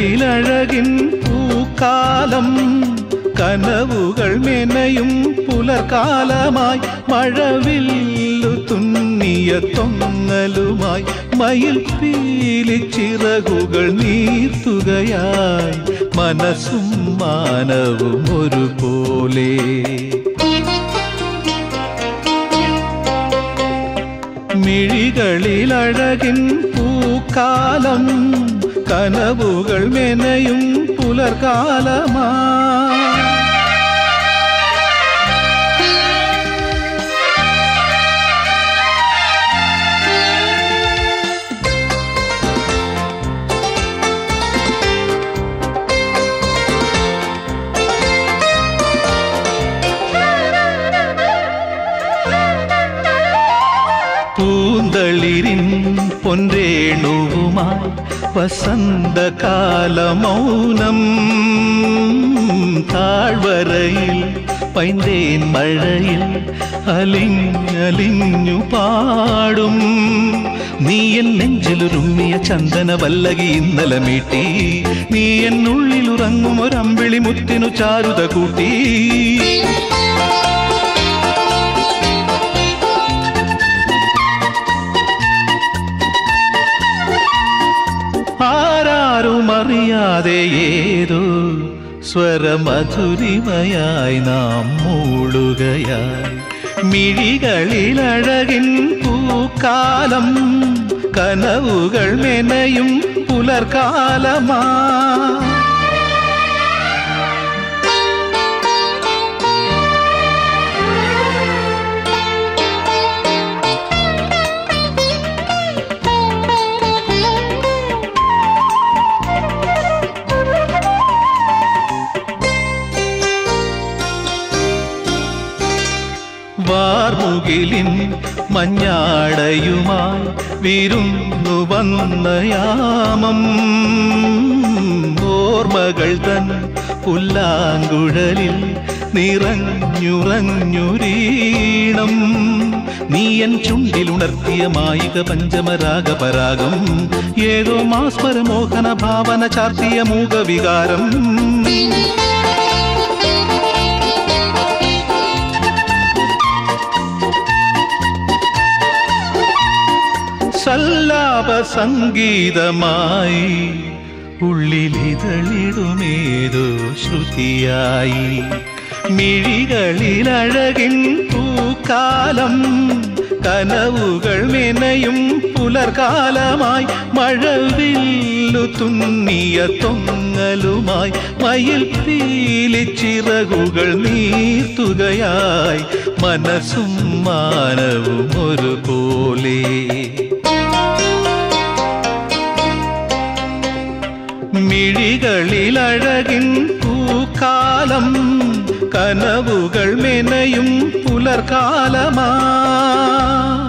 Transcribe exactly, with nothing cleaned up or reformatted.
മിഴികളിലഴകിൻ പൂക്കാലം കനവുകൾ മെനയും പുലർകാലമായി മഴവില്ലു തുന്നിയ തൊങ്ങലുമായി മയിൽ പീലിച്ചിറകുകൾ നീർത്തുകയായി മനസ്സും മാനവും ഒരുപോലെ മിഴികളിലഴകിൻ പൂക്കാലം കനവുകൾ മെനയും പുലർകാലമായി പൂന്തളിരിൻ പൊൻരേണുവുമായി വസന്തകാലമൗനം താഴ്വരയിൽ പൈന്തേൻ മഴയിൽ അലിഞ്ഞലിഞ്ഞു പാടും നീ എൻ നെഞ്ചിലുരുമ്മിയ ചന്ദന വല്ലകി ഇന്നലെ മീട്ടി നീ എന്നുള്ളിലുറങ്ങും ഒരമ്പിളി മുത്തിനു ചാരുത കൂട്ടി ആരാരുമറിയാതെ ഏതോ സ്വരമധുരിമയായി നാം മൂളുകയായി മിഴികളിലഴകിൻ പൂക്കാലം കനവുകൾ മെനയും പുലർകാലമാ വാർമുകിലിൻ മഞ്ഞാടയുമായി വിരുന്നു വന്ന യാമം ഓർമ്മകൾ തൻ പുല്ലാങ്കുഴലിൽ നിറഞ്ഞുറഞ്ഞുരീണം നീ എൻ ചുണ്ടിലുണർത്തിയ മായിക പഞ്ചമരാഗപരാഗം ഏതോ മാസ്മരമോഹന ഭാവന ചാർത്തിയ മൂകവികാരം സല്ലാപ സംഗീതമായി ഉള്ളിലിതളിടുമേതോ ശ്രുതിയായി മിഴികളിലഴകിൻ പൂക്കാലം കനവുകൾ മെനയും പുലർകാലമായി മഴവില്ലു തുന്നിയ തൊങ്ങലുമായി മയിൽ പീലിച്ചിറകുകൾ നീർത്തുകയായി മനസ്സും മാനവും ഒരുപോലെ മിഴികളിലഴകിൻ പൂക്കാലം കനവുകൾ മെനയും പുലർകാലമാ